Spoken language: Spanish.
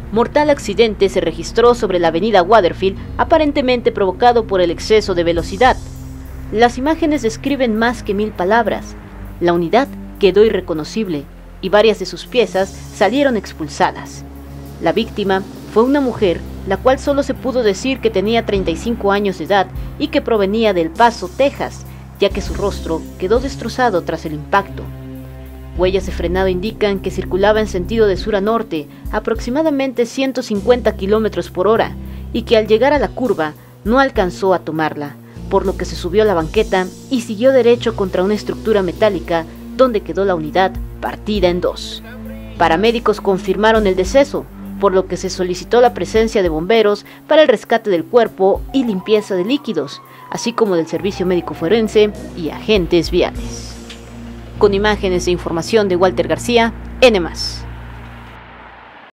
Mortal accidente se registró sobre la avenida Waterfield, aparentemente provocado por el exceso de velocidad. Las imágenes describen más que 1000 palabras. La unidad quedó irreconocible y varias de sus piezas salieron expulsadas. La víctima fue una mujer, la cual solo se pudo decir que tenía 35 años de edad y que provenía de El Paso, Texas, ya que su rostro quedó destrozado tras el impacto. Huellas de frenado indican que circulaba en sentido de sur a norte, aproximadamente 150 km por hora, y que al llegar a la curva no alcanzó a tomarla, por lo que se subió a la banqueta y siguió derecho contra una estructura metálica, donde quedó la unidad partida en dos. Paramédicos confirmaron el deceso, por lo que se solicitó la presencia de bomberos para el rescate del cuerpo y limpieza de líquidos, así como del servicio médico forense y agentes viales. Con imágenes e información de Walter García, N+.